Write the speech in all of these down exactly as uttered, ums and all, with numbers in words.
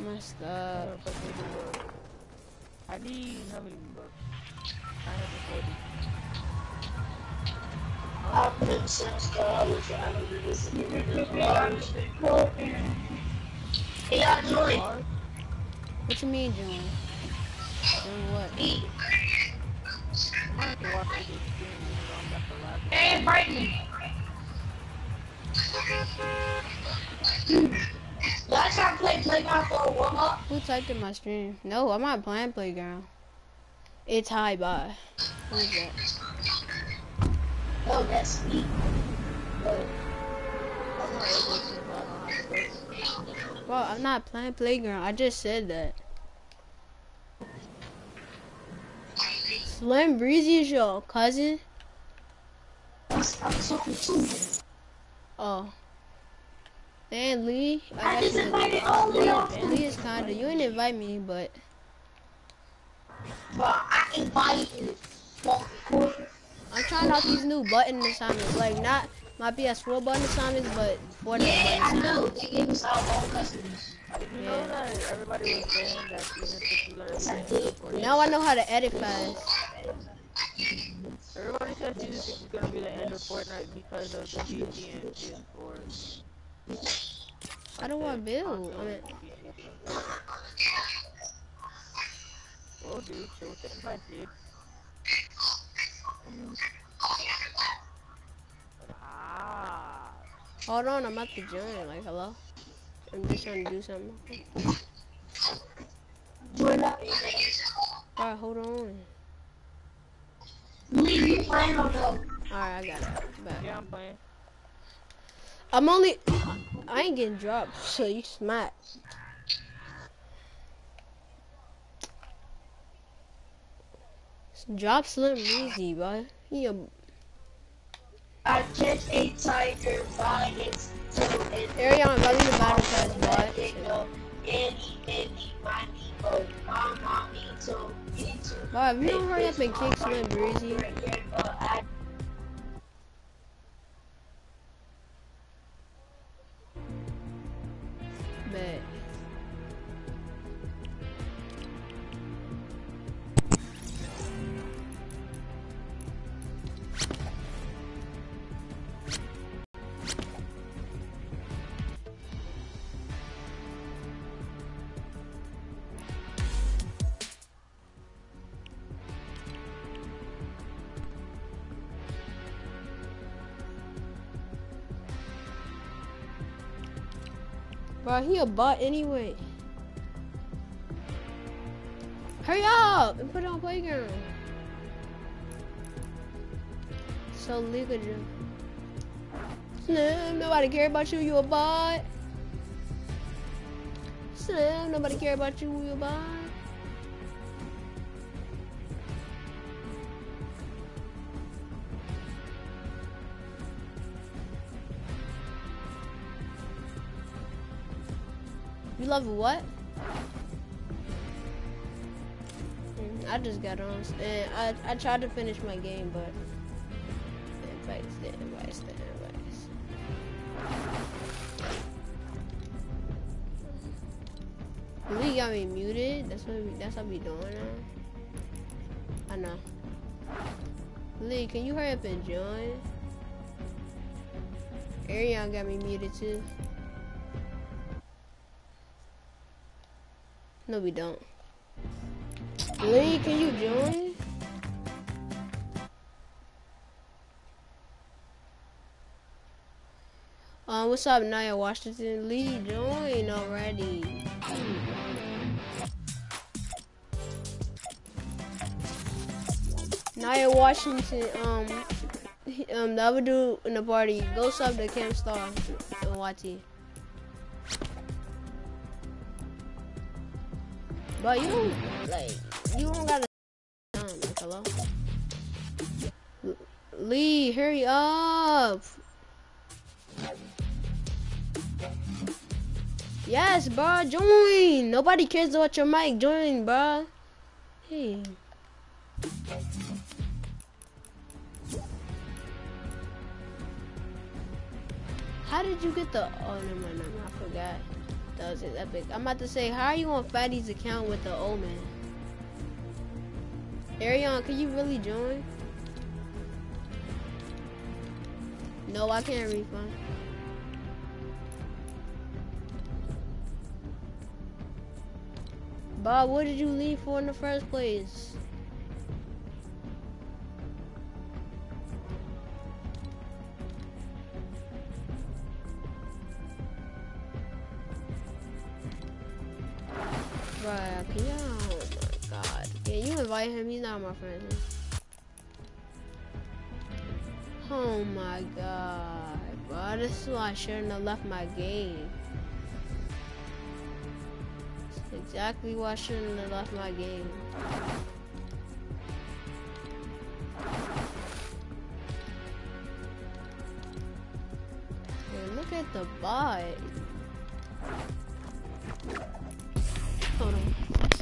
Messed up. I need how many bucks? I have a forty. I put some stuff trying to do this in the Hey, y'all join. What you mean, Join? Join what? I might have to watch this game even though I'm about to laugh. Hey, invite me. Y'all trying to play Playground for a warm up? Who typed in my stream? No, I'm not playing Playground. It's high by. Who is that? Oh, that's me. Bro, I'm not playing Playground. I just said that. Slim Breezy is your cousin? I'm talking to. Oh. And Lee, I, I just got invited all of y'all. Lee is kinda. You didn't invite me, but. Bro, I invited. I'm trying out these new button assignments. Like, not my P S four button assignments, but for the Yeah, button I know. assignments. They gave us our own customers. You know that everybody was saying that even if you learn Now I know how to edit fast. Everybody says this is gonna be the end of Fortnite because of the P C and P S four. How do I build? I mean, Oh, dude, so what if I did? Ah. hold on, I'm about to join. Like, hello? I'm just trying to do something. Alright, hold on. Leave playing on though. Alright, I got it. Back. Yeah, I'm playing. I'm only. I ain't getting dropped, so you smack. Drop Slim Breezy, bro. He a. I catch a tiger by its toe and Ariana, brother, the battle pass, bot. Any, any, my Nico, my mommy, so it's. Bro, if you don't hurry up and kick Slim Breezy. Bet. Bro, he a bot anyway. Hurry up and put it on Playground. So legal, Jim. Slim, nobody care about you, you a bot. Slim, nobody care about you, you a bot. You level what? Mm, I just got on, and I I tried to finish my game, but advice, the advice, the advice. Lee got me muted. That's what we, that's what we doing now. I know. Lee, can you hurry up and join? Ariana got me muted too. No, we don't. Lee, can you join? Um, what's up, Naya Washington? Lee, join already. Naya Washington, um, he, um, the other dude in the party, go sub to Cam Star and Y T. But you don't, like, you don't gotta, um, like, hello? L Lee, hurry up! Yes, bro, join! Nobody cares about your mic, join, bro. Hey. How did you get the, oh, never mind, never mind, I forgot. The was his epic. I'm about to say, how are you on Fatty's account with the Omen? Arion, can you really join? No, I can't refund. Bob, what did you leave for in the first place? Right, can you, oh my god. Can you invite him? He's not my friend. Oh my god, bro. This is why I shouldn't have left my game. This is exactly why I shouldn't have left my game. Man, look at the bot. Hold on.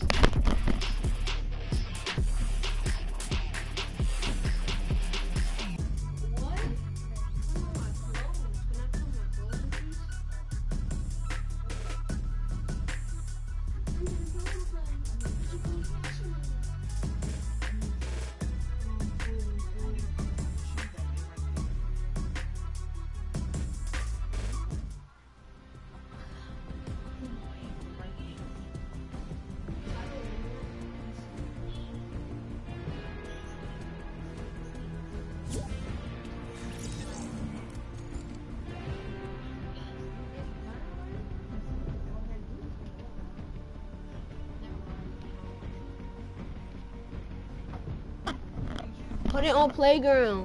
Put it on playground.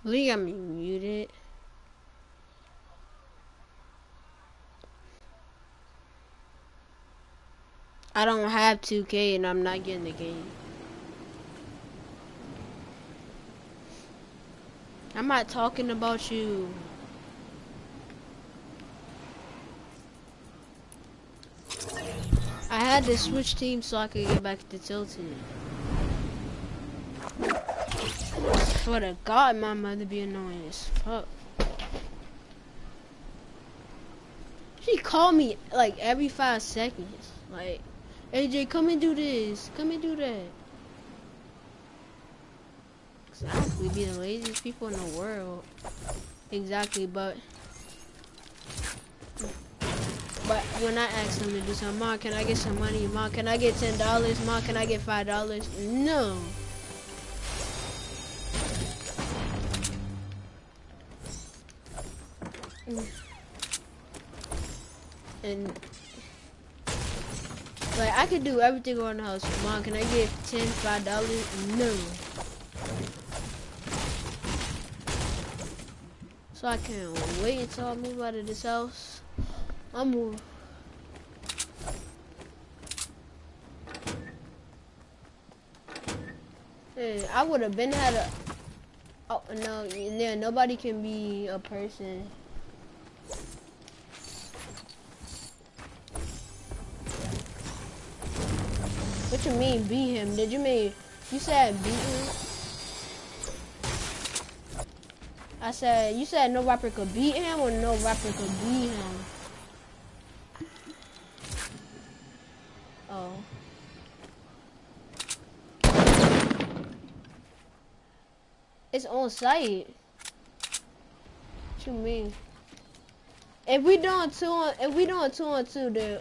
Lee got me muted. I don't have two K and I'm not getting the game. I'm not talking about you. I had to switch teams so I could get back to Tilted. Swear to God, my mother be annoying as fuck. She called me like every five seconds. Like, A J, come and do this. Come and do that. Exactly, be the laziest people in the world. Exactly, but but when I ask them to do something, Mom, can I get some money? Mom, can I get ten dollars? Mom, can I get five dollars? No. And like I could do everything around the house. Mom, can I get ten, five dollars? No. So I can't wait until I move out of this house. I'll move. Hey, I would have been had a. Oh no, yeah, nobody can be a person. What you mean beat him? Did you mean you said beat him? I said you said no rapper could beat him or no rapper could beat him. Oh. It's on site. What you mean? If we doing two on, if we doing two on two, dude.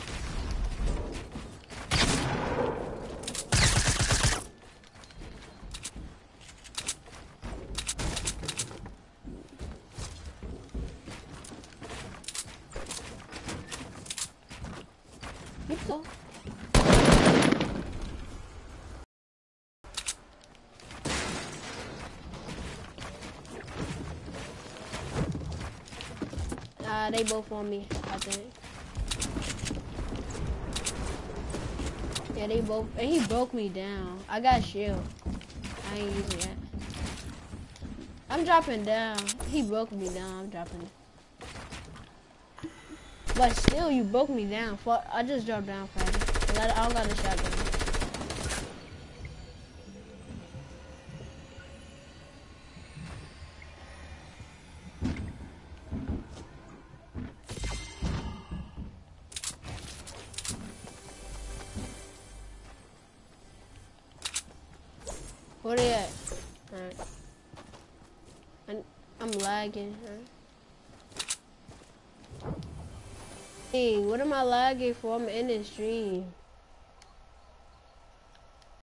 Uh, they both on me, I think. Yeah, they both, and he broke me down. I got shield. I ain't using it. I'm dropping down. He broke me down, I'm dropping it. But still, you broke me down. Fuck, I just dropped down fast. I don't got a shotgun. Where they at? Alright. I'm, I'm lagging. Right? Hey, what am I lagging for? I'm in the stream.